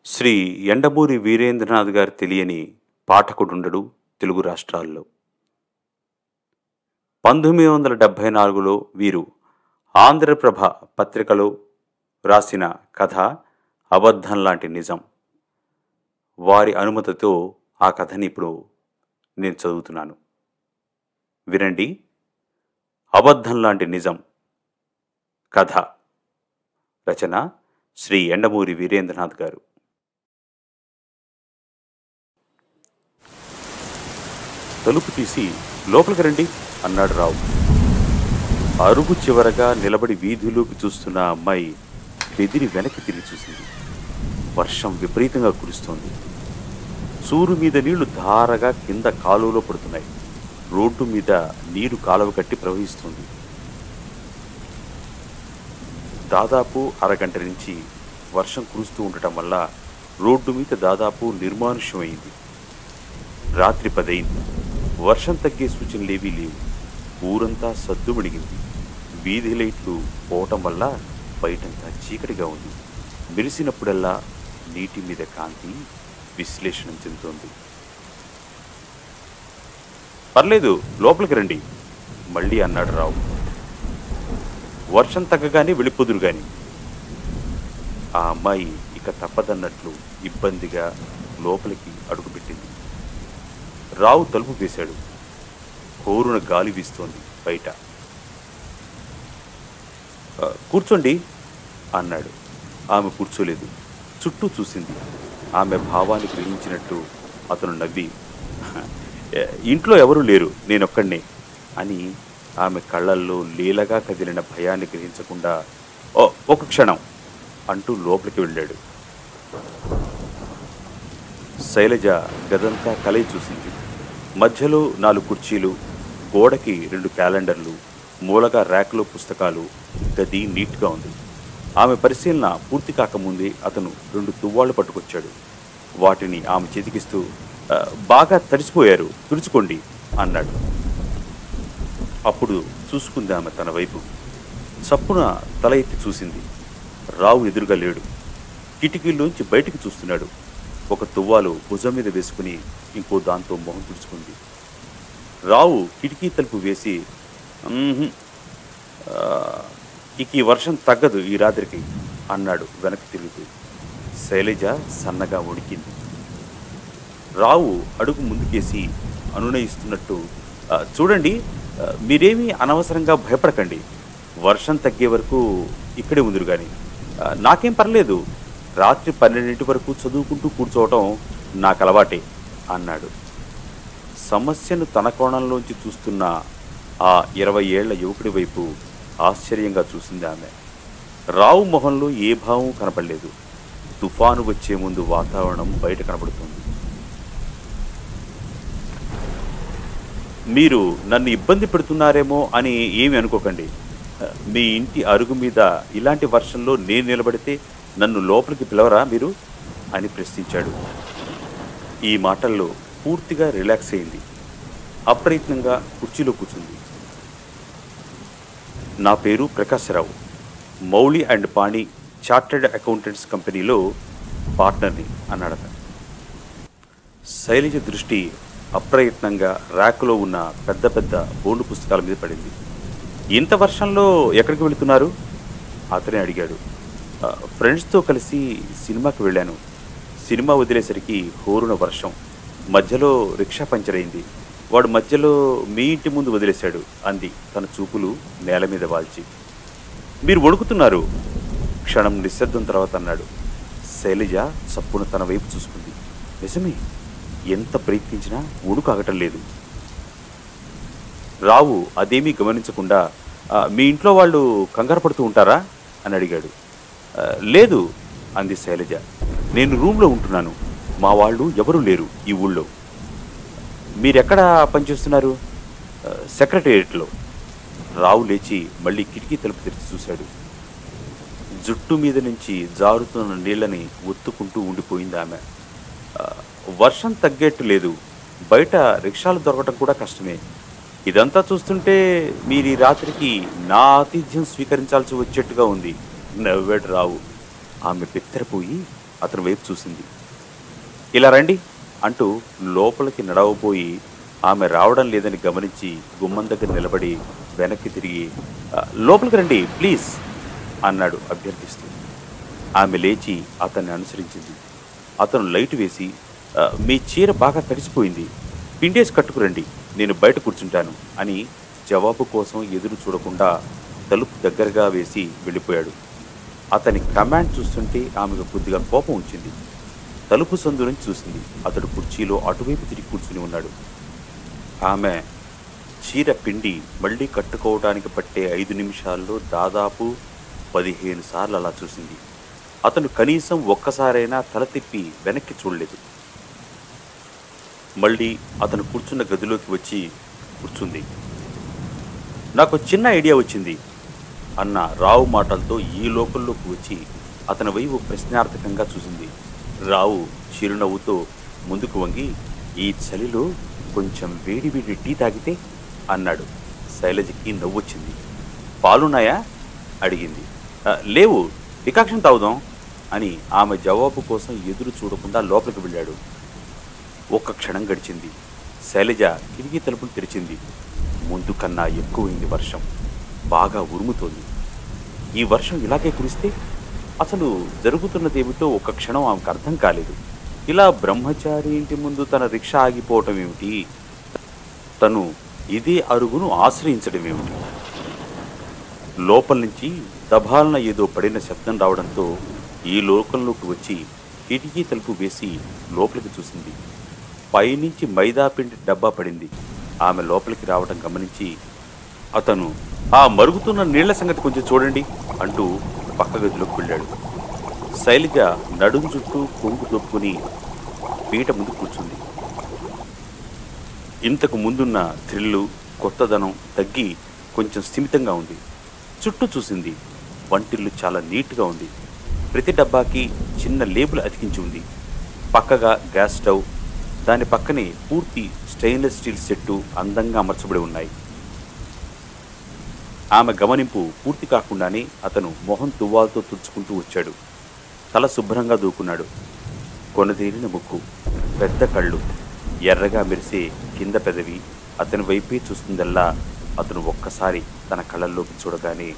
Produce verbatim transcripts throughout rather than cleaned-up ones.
శ్రీ యండమూరి వీరేంద్రనాథ్ గారు తెలియని పాఠకుడుండడు తెలుగు రాష్ట్రాల్లో. పంతొమ్మిది వందల డెబ్భై నాలుగులో వీరు ఆంధ్రప్రభ పత్రికలో రాసిన కథ అబద్ధం లాంటి నిజం. వారి అనుమతితో ఆ కథని ఇప్పుడు నేను చదువుతున్నాను, వినండి. అబద్ధం లాంటి నిజం కథ. రచన శ్రీ యండమూరి వీరేంద్రనాథ్ గారు. తలుపు తీసి లోపలికి రండి అన్నాడు రావు. అరుగు చివరగా నిలబడి వీధిలోకి చూస్తున్న అమ్మాయి బెదిరి వెనక్కి తిరిగి చూసింది. వర్షం విపరీతంగా కురుస్తోంది. సూరు మీద నీళ్లు ధారగా కింద కాలువలో పడుతున్నాయి. రోడ్డు మీద నీరు కాలువ కట్టి ప్రవహిస్తుంది. దాదాపు అరగంట నుంచి వర్షం కురుస్తూ ఉండటం వల్ల రోడ్డు మీద దాదాపు నిర్మానుష్యమైంది. రాత్రి పదైంది. వర్షం తగ్గే సూచనలేవీ లేవు. ఊరంతా సద్దుమణిగింది. వీధి లైట్లు పోవటం వల్ల బయటంతా చీకటిగా ఉంది. మెరిసినప్పుడల్లా నీటి మీద కాంతి విశ్లేషణ చెందుతోంది. పర్లేదు, లోపలికి రండి మళ్ళీ అన్నాడు రావు. వర్షం తగ్గగానే వెళ్ళిపోదురు గాని. ఆ అమ్మాయి ఇక తప్పదన్నట్లు ఇబ్బందిగా లోపలికి అడుగుపెట్టింది. రావు తలుపు వేశాడు. హోరున గాలి వీస్తోంది బయట. కూర్చోండి అన్నాడు. ఆమె కూర్చోలేదు. చుట్టూ చూసింది. ఆమె భావాన్ని గ్రహించినట్టు అతను నవ్వి, ఇంట్లో ఎవరూ లేరు, నేనొక్కడినే అని ఆమె కళ్ళల్లో లీలగా కదిలిన భయాన్ని గ్రహించకుండా, ఓ ఒక క్షణం అంటూ లోపలికి వెళ్ళాడు. శైలజ గదంతా కలయి చూసింది. మధ్యలో నాలుగు కుర్చీలు, గోడకి రెండు క్యాలెండర్లు, మూలగా ర్యాక్లో పుస్తకాలు. గది నీట్గా ఉంది. ఆమె పరిశీలన పూర్తి కాకముందే అతను రెండు తువ్వాళ్ళు పట్టుకొచ్చాడు. వాటిని ఆమె చేతికిస్తూ, బాగా తడిసిపోయారు, తుడుచుకోండి అన్నాడు. అప్పుడు చూసుకుంది ఆమె తన వైపు. చప్పున తల ఎత్తి చూసింది. రావు ఎదురుగా లేడు. కిటికీల్లోంచి బయటికి చూస్తున్నాడు. ఒక తువ్వాలు భుజం మీద వేసుకుని ఇంకో దాంతో మొహం తుడుచుకుంది. రావు కిటికీ తలుపు వేసి, ఇక ఈ వర్షం తగ్గదు ఈ రాత్రికి అన్నాడు వెనక్కి తిరుగుతూ. శైలజ సన్నగా వణికింది. రావు అడుగు ముందుకేసి అనునయిస్తున్నట్టు, చూడండి, మీరేమీ అనవసరంగా భయపడకండి. వర్షం తగ్గే వరకు ఇక్కడే ఉందిరు కానీ నాకేం పర్లేదు. రాత్రి పన్నెండింటి వరకు చదువుకుంటూ కూర్చోవటం నాకు అలవాటే అన్నాడు. సమస్యను తన కోణంలోంచి చూస్తున్న ఆ ఇరవై ఏళ్ల యువకుడి వైపు ఆశ్చర్యంగా చూసింది ఆమె. రావు మొహంలో ఏ భావం కనపడలేదు. తుఫాను వచ్చే ముందు వాతావరణం బయట కనబడుతుంది. మీరు నన్ను ఇబ్బంది పెడుతున్నారేమో అని ఏమి అనుకోకండి. మీ ఇంటి అరుగు మీద ఇలాంటి వర్షంలో నేను నిలబడితే నన్ను లోపలికి పిలవరా మీరు అని ప్రశ్నించాడు. ఈ మాటల్లో పూర్తిగా రిలాక్స్ అయింది. అప్రయత్నంగా కుర్చీలో కూర్చుంది. నా పేరు Prakash Rao, Mouli and Pani chartered accountants కంపెనీలో పార్ట్నర్ని అన్నాడట. శైలజ దృష్టి అప్రయత్నంగా ర్యాక్లో ఉన్న పెద్ద పెద్ద బోర్డు పుస్తకాల మీద పడింది. ఇంత వర్షంలో ఎక్కడికి వెళుతున్నారు అతనే అడిగాడు. ఫ్రెండ్స్తో కలిసి సినిమాకి వెళ్ళాను. సినిమా వదిలేసరికి హోరున వర్షం. మధ్యలో రిక్షా పంచర్ అయింది. వాడు మధ్యలో మీ ఇంటి ముందు వదిలేశాడు అంది తన చూపులు నేల మీద వాల్చి. మీరు వణుకుతున్నారు క్షణం నిశ్శబ్దం తర్వాత అన్నాడు. శైలజ చప్పున తన వైపు చూసుకుంది. నిజమే, ఎంత ప్రయత్నించినా వణుకు ఆగటం లేదు. రావు అదేమీ గమనించకుండా, మీ ఇంట్లో వాళ్ళు కంగారు పడుతూ ఉంటారా అని అడిగాడు. లేదు అంది శైలజ. నేను రూమ్లో ఉంటున్నాను. మా వాళ్ళు ఎవరూ లేరు ఈ ఊళ్ళో. మీరెక్కడ పనిచేస్తున్నారు? సెక్రటేరియట్లో. రావు లేచి మళ్ళీ కిటికీ తలుపు తెరిచి చూశాడు. జుట్టు మీద నుంచి జారుతున్న నీళ్ళని ఒత్తుకుంటూ ఉండిపోయింది ఆమె. వర్షం తగ్గేట్టు లేదు. బయట రిక్షాలు దొరకటం కూడా కష్టమే. ఇదంతా చూస్తుంటే మీరు ఈ రాత్రికి నా ఆతిథ్యం స్వీకరించాల్సి వచ్చేట్టుగా ఉంది నవ్వాడు రావు. ఆమె బిత్తరపోయి అతని వైపు చూసింది. ఇలా రండి అంటూ లోపలికి నడవబోయి ఆమె రావడం లేదని గమనించి గుమ్మం దగ్గర నిలబడి వెనక్కి తిరిగి "ఆ, లోపలికి రండి ప్లీజ్" అన్నాడు అభ్యర్థిస్తూ. ఆమె లేచి అతన్ని అనుసరించింది. అతను లైట్ వేసి "ఆ, మీ చీర బాగా తడిసిపోయింది, పిండేసి కట్టుకురండి, నేను బయట కూర్చుంటాను" అని జవాబు కోసం ఎదురు చూడకుండా తలుపు దగ్గరగా వేసి వెళ్ళిపోయాడు. అతని కమాండ్ చూస్తుంటే ఆమెకు కొద్దిగా కోపం వచ్చింది. తలుపు సందు నుంచి చూసింది. అతడు కుర్చీలో అటువైపు తిరిగి కూర్చుని ఉన్నాడు. ఆమె చీర పిండి మళ్ళీ కట్టుకోవడానికి పట్టే ఐదు నిమిషాల్లో దాదాపు పదిహేను సార్లు అలా చూసింది. అతను కనీసం ఒక్కసారైనా తల తిప్పి వెనక్కి చూడలేదు. మళ్ళీ అతను కూర్చున్న గదిలోకి వచ్చి కూర్చుంది. నాకు చిన్న ఐడియా వచ్చింది అన్న రావు మాటలతో ఈ లోకంలోకి వచ్చి అతని వైపు ప్రశ్నార్థకంగా చూసింది. రావు చిరునవ్వుతో ముందుకు వంగి, "ఈ చలిలో కొంచెం వేడి వేడి టీ తాగితే" అన్నాడు. శైలజకి నవ్వొచ్చింది. "పాలున్నాయా?" అడిగింది. "ఆ, లేవు, డికాక్షన్ తాగుదాం" అని ఆమె జవాబు కోసం ఎదురు చూడకుండా లోపలికి వెళ్ళాడు. ఒక్క క్షణం గడిచింది. శైలజ కిటికీ తలుపులు తెరిచింది. ముందు కన్నా ఎక్కువైంది వర్షం. బాగా ఉరుముతోంది. ఈ వర్షం ఇలాగే కురిస్తే అసలు జరుగుతున్నదేమిటో ఒక్క క్షణం ఆమెకు అర్థం కాలేదు. ఇలా బ్రహ్మచారి ఇంటి ముందు తన రిక్షా ఆగిపోవటం ఏమిటి, తను ఇదే అరుగును ఆశ్రయించడం ఏమిటి? లోపల నుంచి దబాలన ఏదో పడిన శబ్దం రావడంతో ఈ లోకంలోకి వచ్చి కిటికీ తలుపు వేసి లోపలికి చూసింది. పైనుంచి మైదాపిండి డబ్బా పడింది. ఆమె లోపలికి రావడం గమనించి అతను, "ఆ మరుగుతున్న నీళ్ల సంగతి కొంచెం చూడండి" అంటూ పక్క గదిలోకి వెళ్ళాడు. శైలజ నడుం చుట్టూ కొంగు దొప్పుకుని పీట ముందు కూర్చుంది. ఇంతకు ముందున్న థ్రిల్లు, కొత్తదనం తగ్గి కొంచెం స్థిమితంగా ఉంది. చుట్టూ చూసింది. వంటిల్లు చాలా నీట్గా ఉంది. ప్రతి డబ్బాకి చిన్న లేబుల్ అతికించి ఉంది. పక్కగా గ్యాస్ స్టవ్, దాని పక్కనే పూర్తి స్టెయిన్లెస్ స్టీల్ సెట్టు అందంగా అమర్చబడి ఉన్నాయి. ఆమె గమనింపు పూర్తి కాకుండానే అతను మొహం తువ్వాలతో తుడుచుకుంటూ వచ్చాడు. తల శుభ్రంగా దూకున్నాడు. కొనదేరిన ముక్కు, పెద్ద కళ్ళు, ఎర్రగా మెరిసే కింద పెదవి అతని వైపే చూస్తుందల్లా అతను ఒక్కసారి తన కళ్ళల్లోకి చూడగానే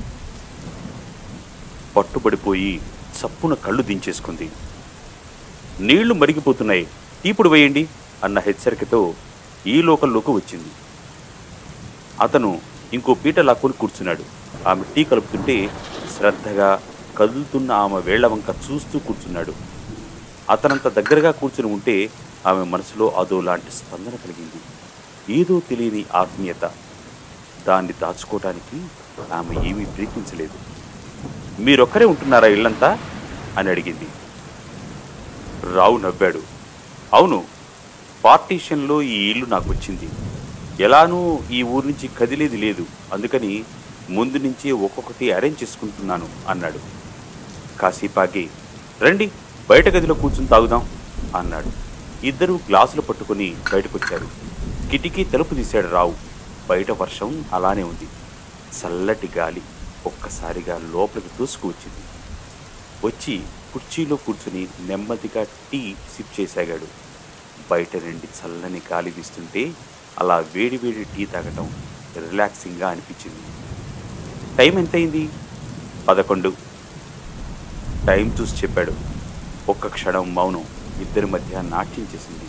పట్టుబడిపోయి చప్పున కళ్ళు దించేసుకుంది. "నీళ్లు మరిగిపోతున్నాయి, టీపుడు వేయండి" అన్న హెచ్చరికతో ఈ లోకంలోకి వచ్చింది. అతను ఇంకో పీట లాక్కొని కూర్చున్నాడు. ఆమె టీ కలుపుతుంటే శ్రద్ధగా కదులుతున్న ఆమె వేళ్ల వంక చూస్తూ కూర్చున్నాడు. అతనంత దగ్గరగా కూర్చుని ఉంటే ఆమె మనసులో అదో లాంటి స్పందన కలిగింది. ఏదో తెలియని ఆత్మీయత. దాన్ని దాచుకోవటానికి ఆమె ఏమీ ప్రయత్నించలేదు. "మీరొక్కరే ఉంటున్నారా ఇల్లంతా?" అని అడిగింది. రావు నవ్వాడు. "అవును, పార్టీషన్లో ఈ ఇల్లు నాకు వచ్చింది. ఎలానూ ఈ ఊరి నుంచి కదిలేది లేదు, అందుకని ముందు నుంచే ఒక్కొక్కటి అరేంజ్ చేసుకుంటున్నాను" అన్నాడు. కాసేపాగి, "రండి, బయట గదిలో కూర్చుని తాగుదాం" అన్నాడు. ఇద్దరూ గ్లాసులు పట్టుకుని బయటకొచ్చారు. కిటికీ తలుపు తీశాడు రావు. బయట వర్షం అలానే ఉంది. చల్లటి గాలి ఒక్కసారిగా లోపలికి దూసుకు వచ్చింది. వచ్చి కుర్చీలో కూర్చుని నెమ్మదిగా టీ సిప్ చేసాగాడు. బయట నుండి చల్లని గాలి వీస్తుంటే అలా వేడి వేడి టీ తాగటం రిలాక్సింగ్గా అనిపించింది. టైం ఎంతైంది? పదకొండు. టైం చూసి చెప్పాడు. ఒక్క క్షణం మౌనం ఇద్దరి మధ్య నాట్యం చేసింది.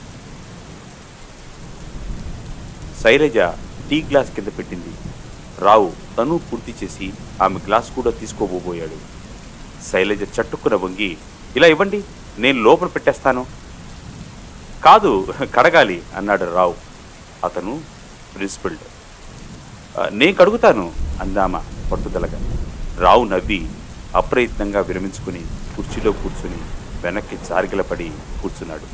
శైలజ టీ గ్లాస్ కింద పెట్టింది. రావు తను పూర్తి చేసి ఆమె గ్లాస్ కూడా తీసుకోబోబోయాడు. శైలజ చట్టుకున వంగి, "ఇలా ఇవ్వండి, నేను లోపల పెట్టేస్తాను." "కాదు, కడగాలి" అన్నాడు రావు. అతను ప్రిన్సిపల్డ్. "నేను కడుగుతాను" అందామ పట్టుదలగా. రావు నవ్వి అప్రయత్నంగా విరమించుకుని కుర్చీలో కూర్చుని వెనక్కి జారిగలపడి కూర్చున్నాడు.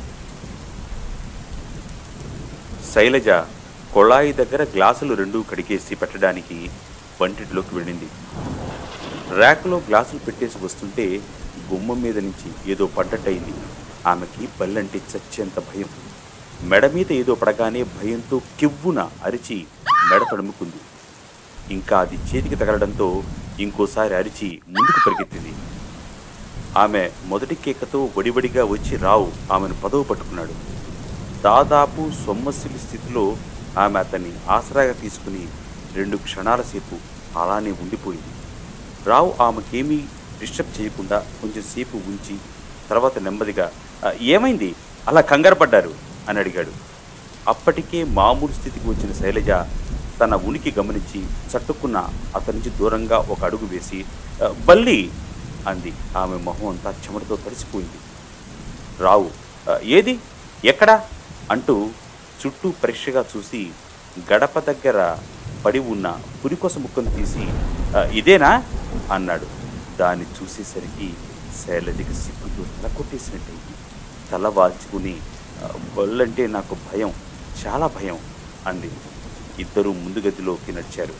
శైలజ కొళాయి దగ్గర గ్లాసులు రెండూ కడిగేసి పెట్టడానికి వంటింట్లోకి వెళ్ళింది. ర్యాక్లో గ్లాసులు పెట్టేసి వస్తుంటే గుమ్మం మీద నుంచి ఏదో పడ్డట్టయింది. ఆమెకి బల్లంటే చచ్చేంత భయం. మెడ మీద ఏదో పడగానే భయంతో కివ్వున అరిచి మెడ తడుముకుంది. ఇంకా అది చేతికి తగలడంతో ఇంకోసారి అరిచి ముందుకు పరిగెత్తింది. ఆమె మొదటి కేకతో వడివడిగా వచ్చి రావు ఆమెను పదవు పట్టుకున్నాడు. దాదాపు సొమ్మసిలి స్థితిలో ఆమె అతన్ని ఆసరాగా తీసుకుని రెండు క్షణాల సేపు అలానే ఉండిపోయింది. రావు ఆమెకేమీ డిస్టర్బ్ చేయకుండా కొంచెం సేపు ఉంచి తర్వాత నెమ్మదిగా "ఆ, ఏమైంది అలా కంగారు పడ్డారు" అని అడిగాడు. అప్పటికే మామూలు స్థితికి వచ్చిన శైలజ తన ఉనికి గమనించి చట్టుకున్న అతని నుంచి దూరంగా ఒక అడుగు వేసి "ఆ, బల్లి" అంది. ఆమె మొహం అంతా చెమటతో తడిసిపోయింది. రావు "ఆ, ఏది ఎక్కడా" అంటూ చుట్టూ పరీక్షగా చూసి గడప దగ్గర పడి ఉన్న పురికొస ముక్కను తీసి "ఆ, ఇదేనా" అన్నాడు. దాన్ని చూసేసరికి శైలజకి సిగ్గుతో తల కొట్టేసినట్టయింది. తల వాల్చుకుని "ఆ, బొల్లంటే నాకు భయం, చాలా భయం" అంది. ఇద్దరూ ముందు గదిలోకి నడిచారు.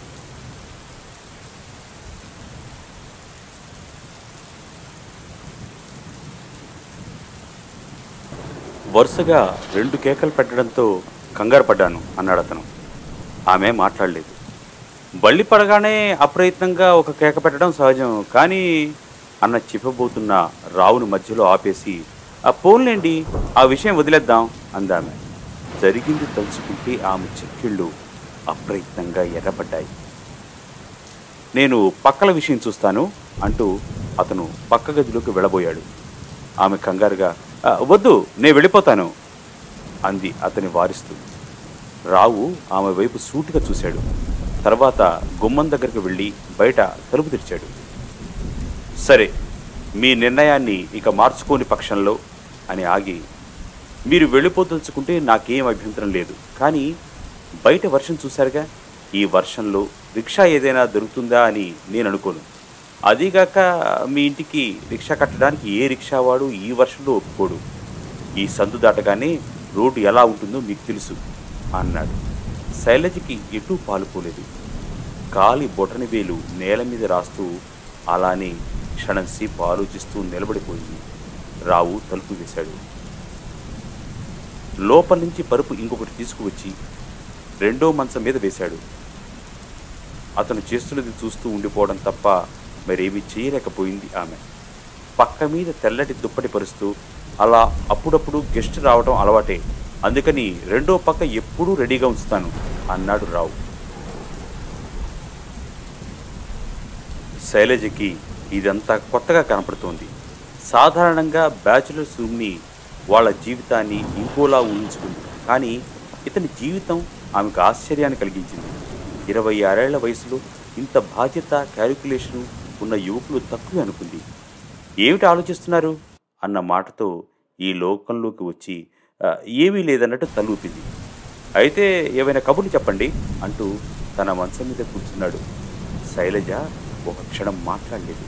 వరుసగా రెండు కేకలు పెట్టడంతో కంగారు పడ్డాను అన్నాడు అతను. ఆమె మాట్లాడలేదు. బళ్ళి పడగానే అప్రయత్నంగా ఒక కేక పెట్టడం సహజం, కానీ అన్న చెప్పబోతున్న రావుని మధ్యలో ఆపేసి "ఆ పోన్లేండి, ఆ విషయం వదిలేద్దాం" అందామె. జరిగింది తలుచుకుంటే ఆమె చెక్కిళ్ళు అప్రయత్నంగా ఎర్రబడ్డాయి. "నేను పక్కల విషయం చూస్తాను" అంటూ అతను పక్క గదిలోకి వెళ్ళబోయాడు. ఆమె కంగారుగా "ఆ, వద్దు, నేను వెళ్ళిపోతాను" అంది అతని వారిస్తూ. రావు ఆమె వైపు సూటిగా చూశాడు. తర్వాత గుమ్మం దగ్గరికి వెళ్ళి బయట తలుపు తెరిచాడు. "సరే, మీ నిర్ణయాన్ని ఇక మార్చుకోని పక్షంలో" అని ఆగి, "మీరు వెళ్ళిపోదలుచుకుంటే నాకేం అభ్యంతరం లేదు, కానీ బయట వర్షం చూశారుగా, ఈ వర్షంలో రిక్షా ఏదైనా దొరుకుతుందా అని నేను అనుకోను. అదీగాక మీ ఇంటికి రిక్షా కట్టడానికి ఏ రిక్షావాడు ఈ వర్షంలో ఒప్పుకోడు. ఈ సందు దాటగానే రోడ్డు ఎలా ఉంటుందో మీకు తెలుసు" అన్నాడు. శైలజకి ఎటూ పాలుపోలేదు. కాలి బొటని వేలు నేల మీద రాస్తూ అలానే క్షణంసేపు ఆలోచిస్తూ నిలబడిపోయింది. రావు తలుపు వేశాడు. లోపల నుంచి పరుపు ఇంకొకటి తీసుకువచ్చి రెండో మంచం మీద వేశాడు. అతను చేస్తున్నది చూస్తూ ఉండిపోవడం తప్ప మరేమీ చేయలేకపోయింది ఆమె. పక్క మీద తెల్లటి దుప్పటి పరుస్తూ అలా అప్పుడప్పుడు గెస్ట్ రావడం అలవాటే, అందుకని రెండో పక్క ఎప్పుడూ రెడీగా ఉంచుతాను అన్నాడు రావు. శైలజకి ఇదంతా కొత్తగా కనపడుతోంది. సాధారణంగా బ్యాచులర్స్ రూమ్ని, వాళ్ళ జీవితాన్ని ఇంకోలా ఊహించుకుంది. కానీ ఇతని జీవితం ఆమెకు ఆశ్చర్యాన్ని కలిగించింది. ఇరవై ఆరేళ్ల వయసులో ఇంత బాధ్యత, క్యాలిక్యులేషను ఉన్న యువకులు తక్కువే అనుకుంది. "ఏమిటి ఆలోచిస్తున్నారు" అన్న మాటతో ఈ లోకంలోకి వచ్చి "ఆ, ఏమీ లేదన్నట్టు తలూపింది. "అయితే ఏవైనా కబుర్లు చెప్పండి" అంటూ తన మంచం మీద కూర్చున్నాడు. శైలజ ఒక క్షణం మాట్లాడలేదు.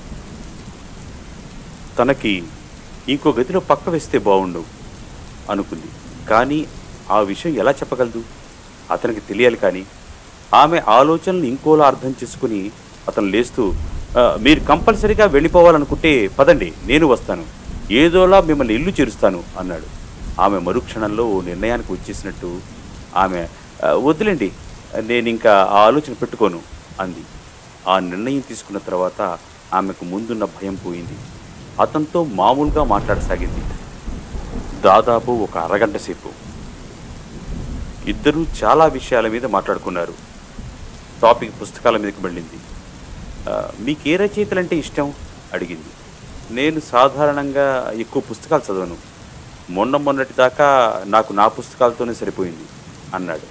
తనకి ఇంకో గదిలో పక్క వేస్తే బావుండు అనుకుంది. కానీ ఆ విషయం ఎలా చెప్పగలదు? అతనికి తెలియాలి. కానీ ఆమె ఆలోచనలు ఇంకోలా అర్థం చేసుకుని అతను లేస్తూ "ఆ, మీరు కంపల్సరీగా వెళ్ళిపోవాలనుకుంటే పదండి, నేను వస్తాను. ఏదోలా మిమ్మల్ని ఇల్లు చేరుస్తాను" అన్నాడు. ఆమె మరుక్షణంలో ఓ నిర్ణయానికి వచ్చేసినట్టు ఆమె "ఆ, వద్దులేండి, నేను ఇంకా ఆ ఆలోచన పెట్టుకోను" అంది. ఆ నిర్ణయం తీసుకున్న తర్వాత ఆమెకు ముందున్న భయం పోయింది. అతనితో మామూలుగా మాట్లాడసాగింది. దాదాపు ఒక అరగంట సేపు ఇద్దరూ చాలా విషయాల మీద మాట్లాడుకున్నారు. టాపిక్ పుస్తకాల మీదకి వెళ్ళింది. "ఆ, మీకే రచయితలంటే ఇష్టం" అడిగింది. "నేను సాధారణంగా ఎక్కువ పుస్తకాలు చదవను. మొన్న మొన్నటి దాకా నాకు నా పుస్తకాలతోనే సరిపోయింది" అన్నాడు.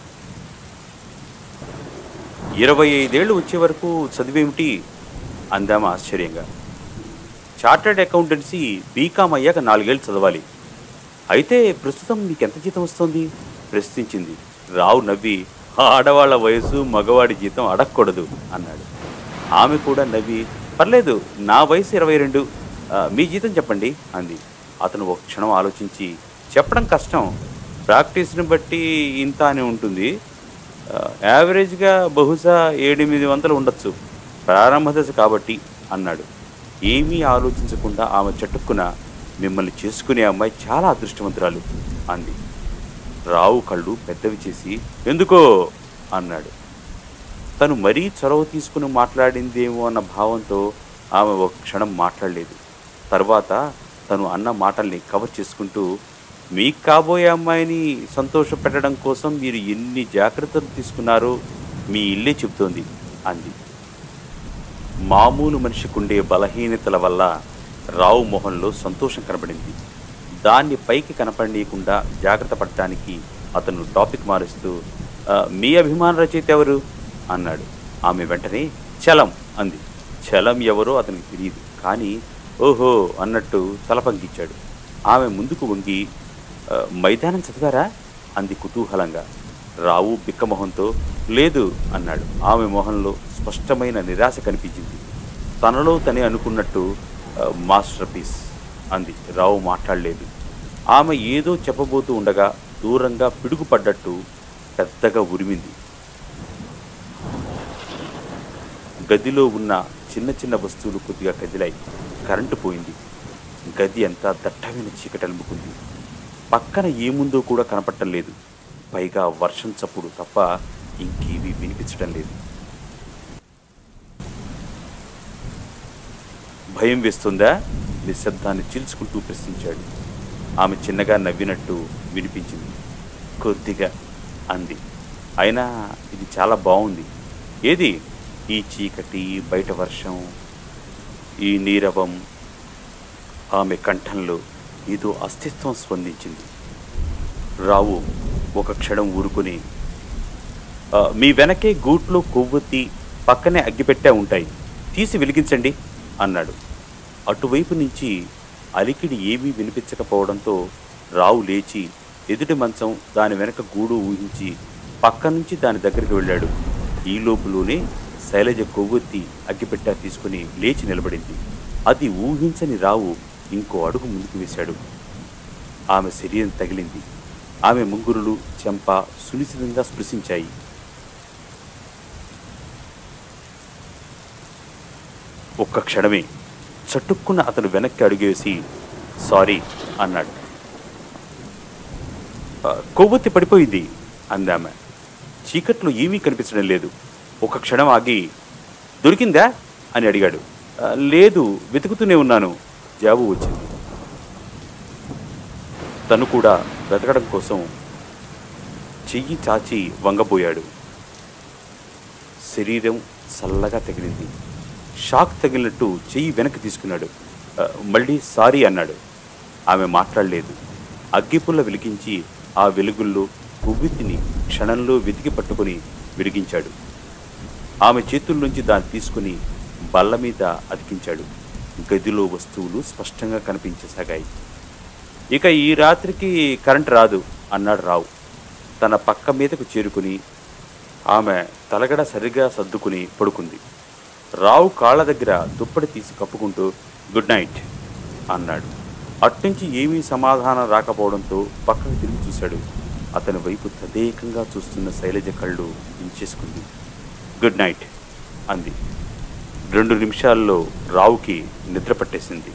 "ఇరవై ఐదేళ్లు వచ్చే వరకు చదివేమిటి" అందామ ఆశ్చర్యంగా. "చార్టర్డ్ అకౌంటెన్సీ బీకామ్ అయ్యాక నాలుగేళ్లు చదవాలి." "అయితే ప్రస్తుతం నీకెంత జీతం వస్తుంది" ప్రశ్నించింది. రావు నవ్వి "ఆడవాళ్ల వయసు, మగవాడి జీతం అడగకూడదు" అన్నాడు. ఆమె కూడా నవ్వి "పర్లేదు, నా వయసు ఇరవై రెండు, మీ జీతం చెప్పండి" అంది. అతను ఒక క్షణం ఆలోచించి "చెప్పడం కష్టం, ప్రాక్టీస్ని బట్టి ఇంత అని ఉంటుంది. యావరేజ్గా బహుశా ఏడెనిమిది వందలు ఉండొచ్చు, ప్రారంభ దశ కాబట్టి" అన్నాడు. ఏమీ ఆలోచించకుండా ఆమె చటుక్కున "మిమ్మల్ని చేసుకునే అమ్మాయి చాలా అదృష్టవంతురాలు" అంది. రావు కళ్ళు పెద్దవి చేసి "ఎందుకో" అన్నాడు. తను మరీ చొరవ తీసుకుని మాట్లాడిందేమో అన్న భావంతో ఆమె ఒక క్షణం మాట్లాడలేదు. తర్వాత తను అన్న మాటల్ని కవర్ చేసుకుంటూ, మీకు కాబోయే అమ్మాయిని సంతోషపెట్టడం కోసం మీరు ఎన్ని జాగ్రత్తలు తీసుకున్నారో మీ ఇల్లే చెబుతోంది అంది. మామూలు మనిషికుండే బలహీనతల వల్ల రావు మొహంలో సంతోషం కనబడింది. దాన్ని పైకి కనపడనీయకుండా జాగ్రత్త పడటానికి అతను టాపిక్ మారుస్తూ, మీ అభిమాన రచయిత ఎవరు అన్నాడు. ఆమె వెంటనే చలం అంది. చలం ఎవరో అతనికి తెలియదు, కానీ ఓహో అన్నట్టు తలపంకించాడు. ఆమె ముందుకు వంగి, మైదానం చదివారా అంది కుతూహలంగా. రావు బిక్కమొహంతో లేదు అన్నాడు. ఆమె మొహంలో స్పష్టమైన నిరాశ కనిపించింది. తనలో తనే అనుకున్నట్టు మాస్టర్ పీస్ అంది. రావు మాట్లాడలేదు. ఆమె ఏదో చెప్పబోతూ ఉండగా దూరంగా పిడుగుపడ్డట్టు పెద్దగా ఉరిమింది. గదిలో ఉన్న చిన్న చిన్న వస్తువులు కొద్దిగా కదిలాయి. కరెంటు పోయింది. గది అంతా దట్టమైన చీకటలుముకుంది. పక్కన ఏముందో కూడా కనపడటం లేదు. పైగా వర్షం చప్పుడు తప్ప ఇంకేవీ వినిపించడం లేదు. భయం వేస్తుందా నిశ్శబ్దాన్ని చీల్చుకుంటూ ప్రశ్నించాడు. ఆమె చిన్నగా నవ్వినట్టు వినిపించింది. కొద్దిగా అంది. అయినా ఇది చాలా బాగుంది. ఏది? ఈ చీకటి, బయట వర్షం, ఈ నీరవం. ఆమె కంఠంలో ఏదో అస్తిత్వం స్పందించింది. రావు ఒక క్షణం ఊరుకుని, మీ వెనకే గూట్లో కొవ్వొత్తి పక్కనే అగ్గిపెట్టా ఉంటాయి, తీసి వెలిగించండి అన్నాడు. అటువైపు నుంచి అలికిడి ఏమీ వినిపించకపోవడంతో రావు లేచి ఎదుటి మంచం, దాని వెనక గూడు ఊహించి పక్క నుంచి దాని దగ్గరికి వెళ్ళాడు. ఈ లోపులోనే శైలజ కొవ్వొత్తి అగ్గిపెట్టా తీసుకుని లేచి నిలబడింది. అది ఊహించని రావు ఇంకో అడుగు ముందుకు వేశాడు. ఆమె శరీరం తగిలింది. ఆమె ముంగురులు, చెంప సునిశితంగా స్పృశించాయి. ఒక్క క్షణమే చటుక్కున అతను వెనక్కి అడుగేసి సారీ అన్నాడు. కొవ్వొత్తి పడిపోయింది అందామె. చీకట్లో ఏమీ కనిపించడం లేదు. ఒక క్షణం ఆగి, దొరికిందా అని అడిగాడు. లేదు, వెతుకుతూనే ఉన్నాను జవాబు వచ్చింది. తను కూడా వెతకడం కోసం చెయ్యి చాచి వంగబోయాడు. శరీరం చల్లగా తగిలింది. షాక్ తగిలినట్టు చెయ్యి వెనక్కి తీసుకున్నాడు. మళ్ళీ సారీ అన్నాడు. ఆమె మాట్లాడలేదు. అగ్గిపుల్ల వెలిగించి ఆ వెలుగుల్లో కొవ్వొత్తిని క్షణంలో వెతికి పట్టుకుని విరిగించాడు. ఆమె చేతుల్లోంచి దాన్ని తీసుకుని బల్ల మీద అతికించాడు. గదిలో వస్తువులు స్పష్టంగా కనిపించసాగాయి. ఇక ఈ రాత్రికి కరెంట్ రాదు అన్నాడు రావు. తన పక్క మీదకు చేరుకుని ఆమె తలగడ సరిగా సర్దుకుని పడుకుంది. రావు కాళ్ళ దగ్గర దుప్పటి తీసి కప్పుకుంటూ గుడ్ నైట్ అన్నాడు. అట్నుంచి ఏమీ సమాధానం రాకపోవడంతో పక్కకు తిరిగి చూశాడు. అతని వైపు తదేకంగా చూస్తున్న శైలజ కళ్ళు ఇంచేసుకుంది. గుడ్ నైట్ అంది. రెండు నిమిషాల్లో రావుకి నిద్ర పట్టేసింది.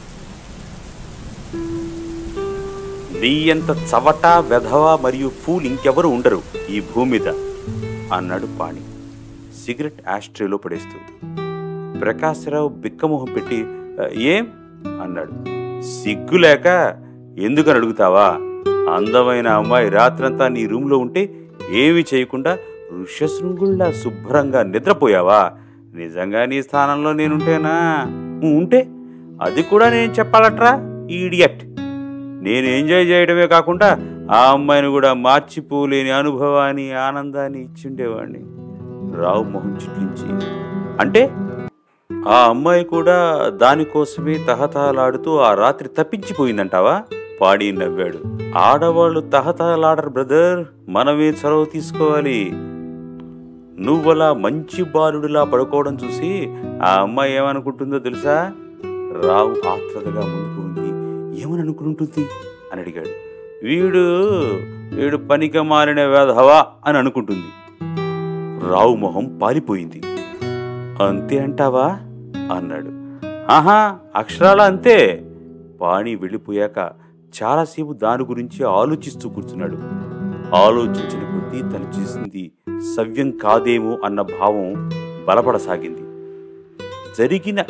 నీ ఎంత చవట, వెధవ మరియు ఫూల్ ఇంకెవరు ఉండరు ఈ భూమి మీద అన్నాడు పాణి సిగరెట్ యాస్ట్రేలో పడేస్తూ. ప్రకాశ్రావు బిక్కమొహం పెట్టి ఏం అన్నాడు. సిగ్గులేక ఎందుకని అడుగుతావా? అందమైన అమ్మాయి రాత్రంతా నీ రూమ్లో ఉంటే ఏమీ చేయకుండా ఋష్యశృంగుల్లా శుభ్రంగా నిద్రపోయావా? నిజంగా నీ స్థానంలో నేనుంటేనా? ఉంటే అది కూడా నేను చెప్పాలట్రా ఈడియట్. నేను ఎంజాయ్ చేయడమే కాకుండా ఆ అమ్మాయిని కూడా మార్చిపోలేని అనుభవాన్ని, ఆనందాన్ని ఇచ్చిండేవాడిని. రావు మొహం చిట్లించి, అంటే ఆ అమ్మాయి కూడా దానికోసమే తహతహలాడుతూ ఆ రాత్రి తప్పించిపోయిందంటావా? పాడి నవ్వాడు. ఆడవాళ్ళు తహతహలాడరు బ్రదర్, మనమే చొరవ తీసుకోవాలి. నువ్వలా మంచి బాలుడిలా పడుకోవడం చూసి ఆ అమ్మాయి ఏమనుకుంటుందో తెలుసా? రావు ఆత్రతగా ముందుకు ఉంది. ఏమని అనుకుంటుంది అని అడిగాడు. వీడు వీడు పనిక మారిన వేధవా అని అనుకుంటుంది. రావు మొహం పాలిపోయింది. అంతే అంటావా అన్నాడు. ఆహా, అక్షరాల అంతే. పాణి వెళ్ళిపోయాక చాలాసేపు దాని గురించి ఆలోచిస్తూ కూర్చున్నాడు. ఆలోచించిన కొద్దీ తను చేసింది సవ్యం కాదేమో అన్న భావం బలపడసాగింది. జరిగిన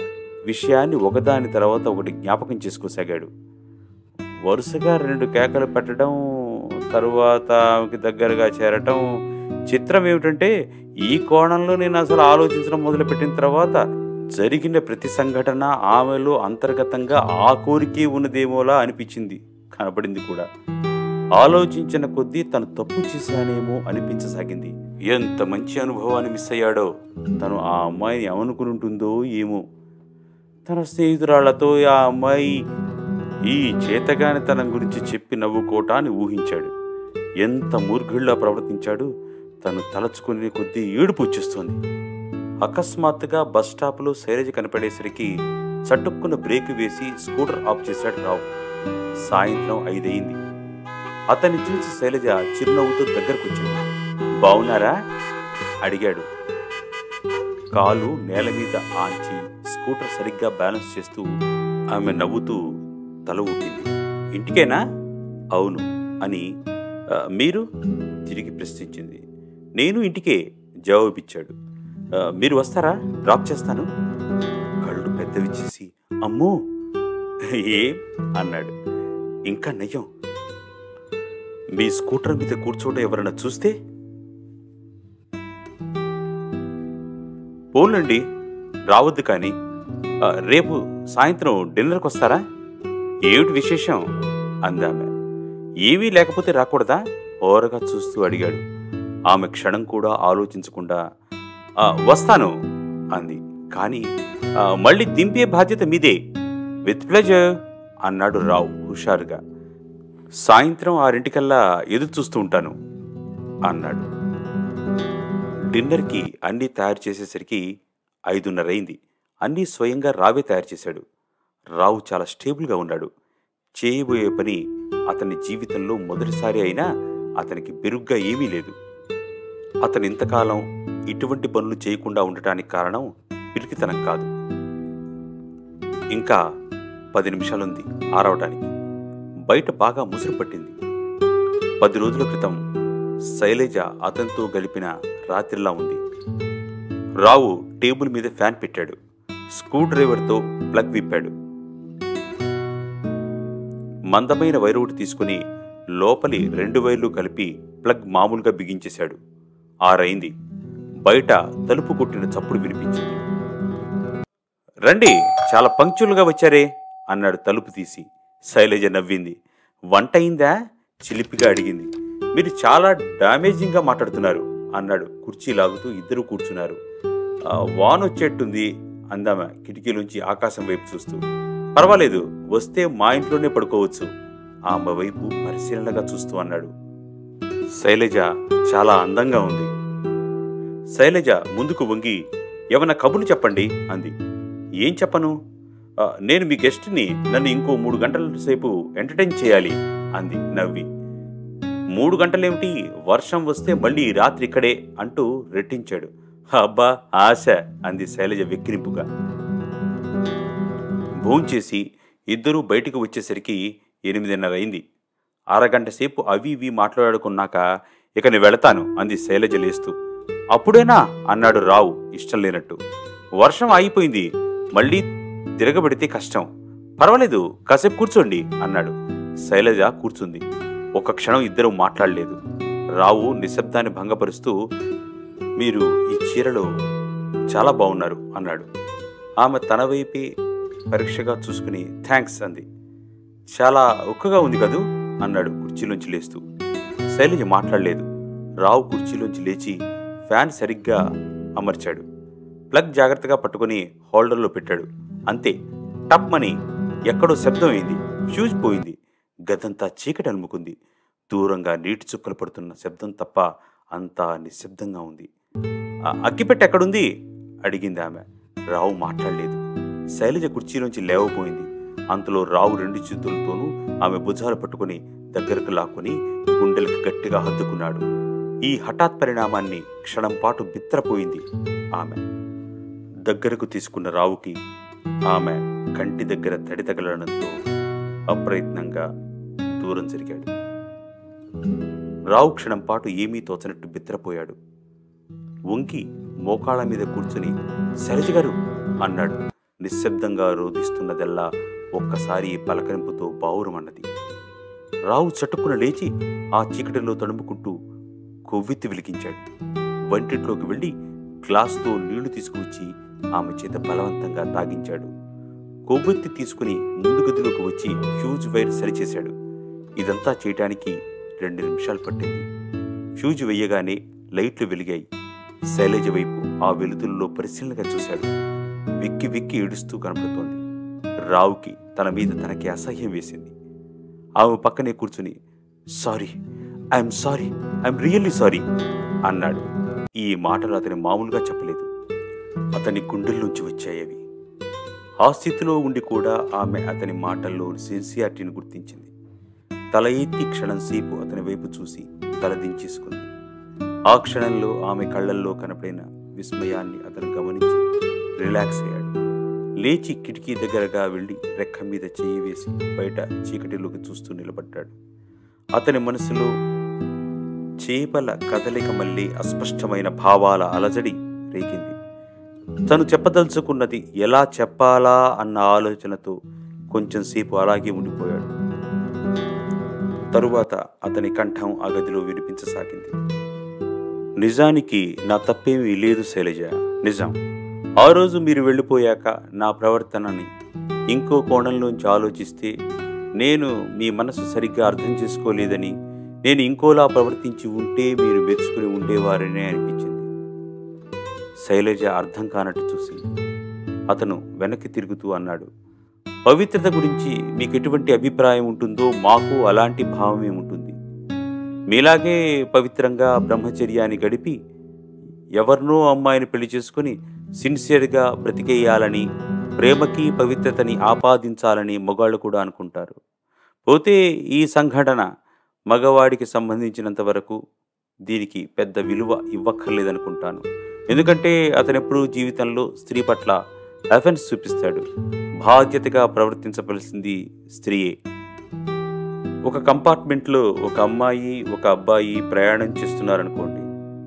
విషయాన్ని ఒకదాని తర్వాత ఒకటి జ్ఞాపకం చేసుకోసాగాడు. వరుసగా రెండు కేకలు పెట్టడం, తరువాత ఆమెకి దగ్గరగా చేరటం. చిత్రం ఏమిటంటే, ఈ కోణంలో నేను అసలు ఆలోచించడం మొదలుపెట్టిన తర్వాత జరిగిన ప్రతి సంఘటన ఆమెలో అంతర్గతంగా ఆ కోరికే ఉన్నదేమోలా అనిపించింది, కనపడింది కూడా. ఆలోచించిన కొద్దీ తను తప్పు చేశానేమో అనిపించసాగింది. ఎంత మంచి అనుభవాన్ని మిస్ అయ్యాడో. తను ఆ అమ్మాయిని ఏమనుకుని ఉంటుందో ఏమో. తన స్నేహితురాళ్లతో ఆ అమ్మాయి ఈ చేతగాని తన గురించి చెప్పి నవ్వుకోటాన్ని ఊహించాడు. ఎంత మూర్ఖుల్లా ప్రవర్తించాడు. తను తలచుకునే కొద్దీ ఏడుపు వచ్చేస్తోంది. అకస్మాత్తుగా బస్ స్టాప్లో శైలజ కనపడేసరికి చటుక్కున బ్రేక్ వేసి స్కూటర్ ఆఫ్ చేశాడు రావు. సాయంత్రం ఐదయింది. అతన్ని చూసి శైలజ చిరునవ్వుతో దగ్గరకు వచ్చింది. బావున్నారా అడిగాడు. కాలు నేల మీద ఆంచి స్కూటర్ సరిగ్గా బ్యాలెన్స్ చేస్తూ ఆమె నవ్వుతూ తల ఊపింది. ఇంటికేనా? అవును అని. మీరు? తిరిగి ప్రశ్నించింది. నేను ఇంటికే జవాబిచ్చాడు. మీరు వస్తారా? డ్రాప్ చేస్తాను. కళ్ళు పెద్దవి చేసి అమ్మో ఏం అన్నాడు. ఇంకా నయ్యం, మీ స్కూటర్ మీద కూర్చోవడం ఎవరన్నా చూస్తే? పోలండి, రావద్దు. కానీ రేపు సాయంత్రం డిన్నర్కి వస్తారా? ఏమిటి విశేషం అందామె. ఏమీ లేకపోతే రాకూడదా? ఓరగా చూస్తూ అడిగాడు. ఆమె క్షణం కూడా ఆలోచించకుండా వస్తాను అంది. కానీ మళ్ళీ దింపే బాధ్యత మీదే. విత్ ప్లెజర్ అన్నాడు రావు హుషారుగా. సాయంత్రం ఆరింటికల్లా ఎదురు చూస్తూ ఉంటాను అన్నాడు. డిన్నర్కి అన్నీ తయారు చేసేసరికి ఐదున్నర అయింది. అన్నీ స్వయంగా రావే తయారు చేశాడు. రావు చాలా స్టేబుల్గా ఉన్నాడు. చేయబోయే పని అతని జీవితంలో మొదటిసారి అయినా అతనికి బెరుగ్గా ఏమీ లేదు. అతను ఇంతకాలం ఇటువంటి పనులు చేయకుండా ఉండటానికి కారణం పిరికితనం కాదు. ఇంకా పది నిమిషాలుంది ఆరవటానికి. బయట బాగా ముసురు పట్టింది. పది రోజుల క్రితం శైలజ అతనితో గడిపిన రాత్రిలా ఉంది. రావు టేబుల్ మీద ఫ్యాన్ పెట్టాడు. స్క్రూ డ్రైవర్తో ప్లగ్ విప్పాడు. మందమైన వైర్ ఒకటి తీసుకుని లోపలి రెండు వైర్లు కలిపి ప్లగ్ మామూలుగా బిగించేశాడు. ఆరైంది. బయట తలుపు కొట్టిన చప్పుడు వినిపించింది. రండి, చాలా పంక్చువల్గా వచ్చారే అన్నాడు తలుపు తీసి. శైలజ నవ్వింది. వంట అయిందా? చిలిపిగా అడిగింది. మీరు చాలా డామేజింగ్గా మాట్లాడుతున్నారు అన్నాడు కుర్చీ లాగుతూ. ఇద్దరు కూర్చున్నారు. వాన్ వచ్చేట్టుంది అందామె కిటికీలోంచి ఆకాశం వైపు చూస్తూ. పర్వాలేదు, వస్తే మా ఇంట్లోనే పడుకోవచ్చు ఆమె వైపు పరిశీలనగా చూస్తూ అన్నాడు. శైలజ చాలా అందంగా ఉంది. శైలజ ముందుకు వంగి ఏమన్నా కబుర్లు చెప్పండి అంది. ఏం చెప్పను? నేను మీ గెస్ట్ని, నన్ను ఇంకో మూడు గంటల సేపు ఎంటర్టైన్ చేయాలి అంది నవ్వి. మూడు గంటలేమిటి, వర్షం వస్తే మళ్ళీ రాత్రి ఇక్కడే అంటూ రెట్టించాడు. అబ్బా ఆశ అంది శైలజ వెక్కిరింపుగా. భోంచేసి ఇద్దరూ బయటికి వచ్చేసరికి ఎనిమిదిన్నర అయింది. అరగంట సేపు అవి ఇవి మాట్లాడుకున్నాక ఇక నేను వెళతాను అంది శైలజ లేస్తూ. అప్పుడేనా అన్నాడు రావు ఇష్టం లేనట్టు. వర్షం ఆగిపోయింది, మళ్ళీ తిరగబడితే కష్టం. పర్వాలేదు, కాసేపు కూర్చోండి అన్నాడు. శైలజ కూర్చుంది. ఒక క్షణం ఇద్దరు మాట్లాడలేదు. రావు నిశ్శబ్దాన్ని భంగపరుస్తూ మీరు ఈ చీరలో చాలా బాగున్నారు అన్నాడు. ఆమె తన వైపే పరీక్షగా చూసుకుని థ్యాంక్స్ అంది. చాలా ఉక్కగా ఉంది కదూ అన్నాడు కుర్చీలోంచి లేస్తూ. శైలజ మాట్లాడలేదు. రావు కుర్చీలోంచి లేచి ఫ్యాన్ సరిగ్గా అమర్చాడు. ప్లగ్ జాగ్రత్తగా పట్టుకుని హోల్డర్లో పెట్టాడు. అంతే, టప్ మని ఎక్కడో శబ్దం అయింది. ఫ్యూజ్ పోయింది. గదంతా చీకటి అలుముకుంది. దూరంగా నీటి చుక్కలు పడుతున్న శబ్దం తప్ప అంతా నిశ్శబ్దంగా ఉంది. అగ్గిపెట్టె ఎక్కడుంది అడిగింది ఆమె. రావు మాట్లాడలేదు. శైలజ కుర్చీలోంచి లేవబోయింది. అంతలో రావు రెండు చేతులతోనూ ఆమె భుజాలు పట్టుకుని దగ్గరకు లాక్కుని గుండెలకు గట్టిగా హత్తుకున్నాడు. ఈ హఠాత్ పరిణామాన్ని క్షణం పాటు బిత్తరపోయింది ఆమె. దగ్గరకు తీసుకున్న రావుకి ఆమె కంటి దగ్గర తడి తగలడంతో అప్రయత్నంగా దూరం జరిగాడు. రావు క్షణం పాటు ఏమీ తోచనట్టు బిత్తరపోయాడు. వంకి మోకాళ్ళ మీద కూర్చుని శైలజ గారు అన్నాడు. నిశ్శబ్దంగా రోధిస్తున్నదల్లా ఒక్కసారి పలకరింపుతో బావురమన్నది. రావు చటుక్కున లేచి ఆ చీకటిలో తడుముకుంటూ కొవ్వెత్తి వెలిగించాడు. వంటింట్లోకి వెళ్ళి గ్లాసుతో నీళ్లు తీసుకువచ్చి ఆమె చేత బలవంతంగా తాగించాడు. కొవ్వెత్తి తీసుకుని ముందు గదిలోకి వచ్చి ఫ్యూజ్ వైర్ సరిచేశాడు. ఇదంతా చేయటానికి రెండు నిమిషాలు పట్టింది. ఫ్యూజ్ వెయ్యగానే లైట్లు వెలిగాయి. శైలజ వైపు ఆ వెలుతుల్లో పరిశీలనగా చూశాడు. వెక్కి వెక్కి ఏడుస్తూ కనపడుతోంది. రావుకి తన మీద తనకి అసహ్యం వేసింది. ఆమె పక్కనే కూర్చుని sorry, I'm sorry, I'm really sorry అన్నాడు. ఈ మాటలు అతని మామూలుగా చెప్పలేదు, అతని గుండెల్లోంచి వచ్చాయవి. ఆ స్థితిలో ఉండి కూడా ఆమె అతని మాటల్లో సిన్సియారిటీని గుర్తించింది. తల ఎత్తి క్షణం సేపు అతని వైపు చూసి తలదించేసుకుంది. ఆ క్షణంలో ఆమె కళ్ళల్లో కనపడిన విస్మయాన్ని అతను గమనించి రిలాక్స్ అయ్యాడు. లేచి కిటికీ దగ్గరగా వెళ్ళి రెక్క మీద చేయి వేసి బయట చీకటిలోకి చూస్తూ నిలబడ్డాడు. అతని మనసులో చేపల కదలిక మళ్ళీ అస్పష్టమైన భావాల అలజడి రేగింది. తను చెప్పదలుచుకున్నది ఎలా చెప్పాలా అన్న ఆలోచనతో కొంచెం సేపు అలాగే ఉండిపోయాడు. తరువాత అతని కంఠం ఆ గదిలో వినిపించసాగింది. నిజానికి నా తప్పేమీ లేదు శైలజ, నిజం. ఆ రోజు మీరు వెళ్ళిపోయాక నా ప్రవర్తనని ఇంకో కోణంలోంచి ఆలోచిస్తే నేను మీ మనసు సరిగ్గా అర్థం చేసుకోలేదని, నేను ఇంకోలా ప్రవర్తించి ఉంటే మీరు మెచ్చుకుని ఉండేవారనే అనిపించింది. శైలజ అర్థం కానట్టు చూసింది. అతను వెనక్కి తిరుగుతూ అన్నాడు, పవిత్రత గురించి మీకు ఎటువంటి అభిప్రాయం ఉంటుందో మాకు అలాంటి భావమే ఉంటుంది. మీలాగే పవిత్రంగా బ్రహ్మచర్యాన్ని గడిపి ఎవరినో అమ్మాయిని పెళ్లి చేసుకుని సిన్సియర్గా బ్రతికేయాలని, ప్రేమకి పవిత్రతని ఆపాదించాలని మగాళ్ళు కూడా అనుకుంటారు. పోతే ఈ సంఘటన మగవాడికి సంబంధించినంత వరకు దీనికి పెద్ద విలువ ఇవ్వక్కర్లేదనుకుంటాను. ఎందుకంటే అతనెప్పుడూ జీవితంలో స్త్రీ పట్ల అఫెన్స్ చూపిస్తాడు. బాధ్యతగా ప్రవర్తించవలసింది స్త్రీయే. ఒక కంపార్ట్మెంట్లో ఒక అమ్మాయి ఒక అబ్బాయి ప్రయాణం చేస్తున్నారనుకోండి.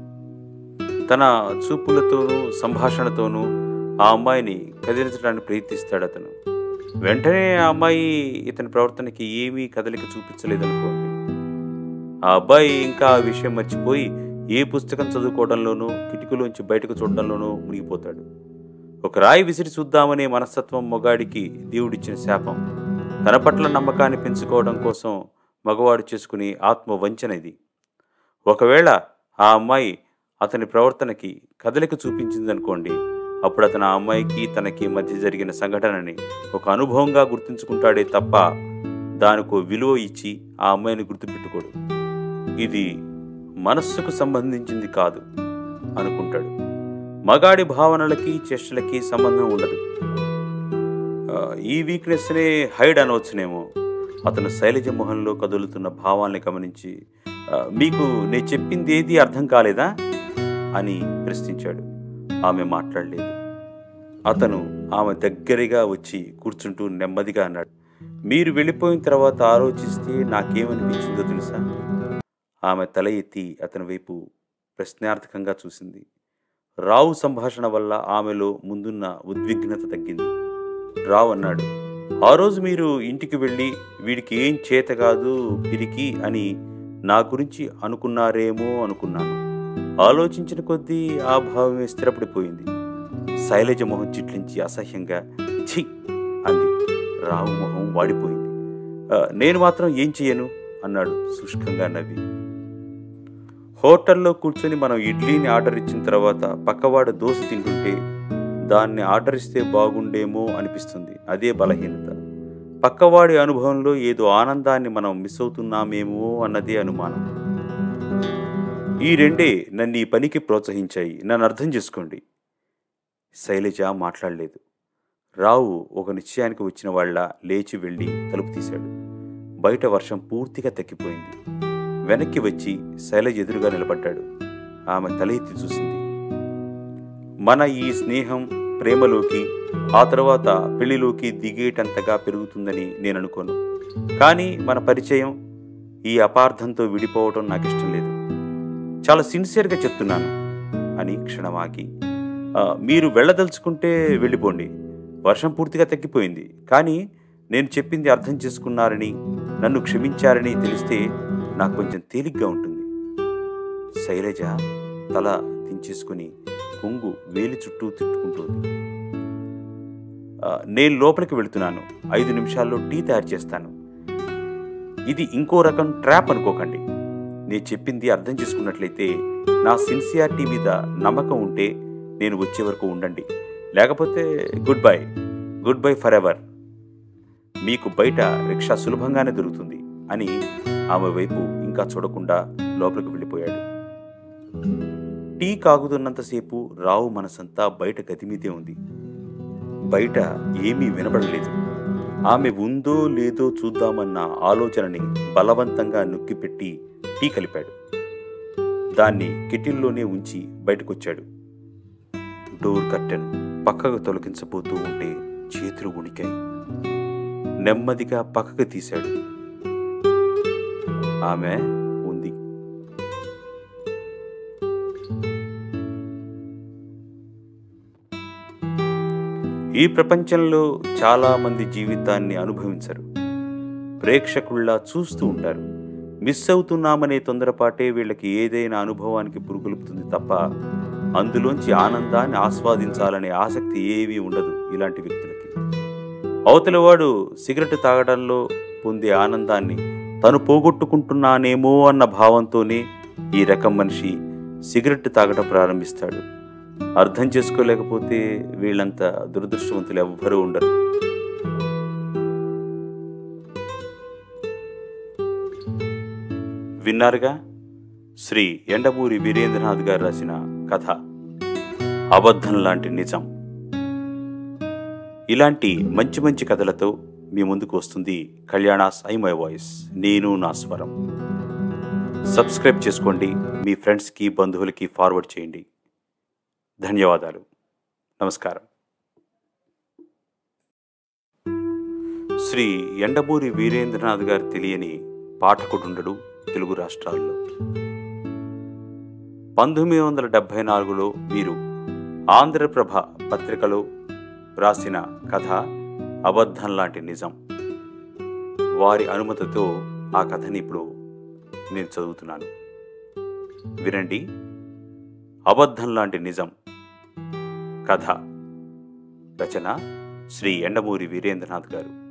తన చూపులతోనూ సంభాషణతోనూ ఆ అమ్మాయిని కదిలించడానికి ప్రయత్నిస్తాడు అతను. వెంటనే ఆ అమ్మాయి ఇతని ప్రవర్తనకి ఏమీ కదలిక చూపించలేదనుకోండి. ఆ అబ్బాయి ఇంకా ఆ విషయం మర్చిపోయి ఏ పుస్తకం చదువుకోవడంలోనూ కిటికీలోంచి బయటకు చూడడంలోనూ మునిగిపోతాడు. ఒక రాయి విసిరి చూద్దామనే మనస్తత్వం మొగాడికి దేవుడిచ్చిన శాపం. తన పట్ల నమ్మకాన్ని పెంచుకోవడం కోసం మగవాడు చేసుకునే ఆత్మ వంచన ఇది. ఒకవేళ ఆ అమ్మాయి అతని ప్రవర్తనకి కదలిక చూపించిందనుకోండి, అప్పుడు అతను ఆ అమ్మాయికి తనకి మధ్య జరిగిన సంఘటనని ఒక అనుభవంగా గుర్తుంచుకుంటాడే తప్ప దానికో విలువ ఇచ్చి ఆ అమ్మాయిని గుర్తుపెట్టుకోడు. ఇది మనస్సుకు సంబంధించింది కాదు అనుకుంటాడు. మగాడి భావనలకి చేష్టలకి సంబంధం ఉండదు. ఈ వీక్నెస్నే హైడ్ అనవచ్చునేమో. అతను శైలజ మొహంలో కదులుతున్న భావాల్ని గమనించి, మీకు నేను చెప్పింది ఏది అర్థం కాలేదా అని ప్రశ్నించాడు. ఆమె మాట్లాడలేదు. అతను ఆమె దగ్గరగా వచ్చి కూర్చుంటూ నెమ్మదిగా అన్నాడు, మీరు వెళ్ళిపోయిన తర్వాత ఆలోచిస్తే నాకేమనిపించిందో తెలుసా? ఆమె తల ఎత్తి అతని వైపు ప్రశ్నార్థకంగా చూసింది. రావు సంభాషణ వల్ల ఆమెలో ముందున్న ఉద్విగ్నత తగ్గింది. రావు అన్నాడు, ఆ రోజు మీరు ఇంటికి వెళ్ళి వీడికి ఏం చేత కాదు పిరికి అని నా గురించి అనుకున్నారేమో అనుకున్నాను. ఆలోచించిన కొద్దీ ఆ భావమే స్థిరపడిపోయింది. శైలజ మొహం చిట్లించి అసహ్యంగా ఛీ అంది. రావు మొహం వాడిపోయింది. నేను మాత్రం ఏం చెయ్యను అన్నాడు శుష్కంగా నవ్వి. హోటల్లో కూర్చొని మనం ఇడ్లీని ఆర్డర్ ఇచ్చిన తర్వాత పక్కవాడు దోశ తింటుంటే దాన్ని ఆర్డర్ ఇస్తే బాగుండేమో అనిపిస్తుంది. అదే బలహీనత. పక్కవాడి అనుభవంలో ఏదో ఆనందాన్ని మనం మిస్ అవుతున్నామేమో అన్నదే అనుమానం. ఈ రెండే నన్ను ఈ పనికి ప్రోత్సహించాయి. నన్ను అర్థం చేసుకోండి. శైలజ మాట్లాడలేదు. రావు ఒక నిశ్చయానికి వచ్చిన వాళ్ళ లేచి వెళ్ళి తలుపు తీశాడు. బయట వర్షం పూర్తిగా తగ్గిపోయింది. వెనక్కి వచ్చి శైలజ ఎదురుగా నిలబడ్డాడు. ఆమె తల ఎత్తి చూసింది. మన ఈ స్నేహం ప్రేమలోకి ఆ తర్వాత పెళ్లిలోకి దిగేటంతగా పెరుగుతుందని నేను అనుకోను. కానీ మన పరిచయం ఈ అపార్థంతో విడిపోవటం నాకు ఇష్టం లేదు. చాలా సిన్సియర్గా చెప్తున్నాను అని క్షణమాగి, మీరు వెళ్ళదలుచుకుంటే వెళ్ళిపోండి. వర్షం పూర్తిగా తగ్గిపోయింది. కానీ నేను చెప్పింది అర్థం చేసుకున్నారని, నన్ను క్షమించారని తెలిస్తే నాకు కొంచెం తేలిగ్గా ఉంటుంది. శైలజ తల దించేసుకుని కొంగు వేలి చుట్టూ తిట్టుకుంటుంది. నేను లోపలికి వెళుతున్నాను. ఐదు నిమిషాల్లో టీ తయారు చేస్తాను. ఇది ఇంకో రకం ట్రాప్ అనుకోకండి. నేను చెప్పింది అర్థం చేసుకున్నట్లయితే, నా సిన్సియారిటీ మీద నమ్మకం ఉంటే నేను వచ్చే వరకు ఉండండి. లేకపోతే goodbye, goodbye forever. మీకు బయట రిక్షా సులభంగానే దొరుకుతుంది అని ఆమె వైపు ఇంకా చూడకుండా లోపలికి వెళ్ళిపోయాడు. టీ కాగుతున్నంతసేపు రావు మనసంతా బయట గది మీదే ఉంది. బయట ఏమీ వినబడలేదు. ఆమె ఉందో లేదో చూద్దామన్న ఆలోచనని బలవంతంగా నొక్కిపెట్టి టీ కలిపాడు. దాన్ని కెటిల్లోనే ఉంచి బయటకొచ్చాడు. డోర్ కర్టెన్ పక్కకు తొలగించబోతూ ఉంటే చేతులు ఉణికాయి. నెమ్మదిగా పక్కకు తీశాడు. ఆమె ఉంది. ఈ ప్రపంచంలో చాలామంది జీవితాన్ని అనుభవించరు. ప్రేక్షకుల్లా చూస్తూ ఉంటారు. మిస్ అవుతున్నామనే తొందరపాటే వీళ్ళకి ఏదైనా అనుభవానికి పురుగొలుపుతుంది తప్ప అందులోంచి ఆనందాన్ని ఆస్వాదించాలనే ఆసక్తి ఏమీ ఉండదు ఇలాంటి వ్యక్తులకి. అవతలవాడు సిగరెట్ తాగడంలో పొందే ఆనందాన్ని తను పోగొట్టుకుంటున్నానేమో అన్న భావంతోనే ఈ రకం మనిషి సిగరెట్ తాగడం ప్రారంభిస్తాడు. అర్థం చేసుకోలేకపోతే వీళ్ళంత దురదృష్టవంతులు ఎవ్వరూ ఉండరు. విన్నారుగా, శ్రీ యండమూరి వీరేంద్రనాథ్ గారు రాసిన కథ అబద్ధం లాంటి నిజం. ఇలాంటి మంచి మంచి కథలతో మీ ముందుకు వస్తుంది కళ్యాణాస్ ఐ మై వాయిస్, నేను నా స్వరం. సబ్స్క్రైబ్ చేసుకోండి. మీ ఫ్రెండ్స్కి, బంధువులకి ఫార్వర్డ్ చేయండి. ధన్యవాదాలు. నమస్కారం. శ్రీ యండమూరి వీరేంద్రనాథ్ గారు తెలియని పాఠకుడుండడు తెలుగు రాష్ట్రాల్లో. పంతొమ్మిది వందల డెబ్భై నాలుగులో వీరు ఆంధ్రప్రభ పత్రికలో రాసిన కథ అబద్ధం లాంటి నిజం. వారి అనుమతితో ఆ కథని ఇప్పుడు నేను చదువుతున్నాను. వినండి. అబద్ధం లాంటి నిజం కథ. రచన శ్రీ యండమూరి వీరేంద్రనాథ్ గారు.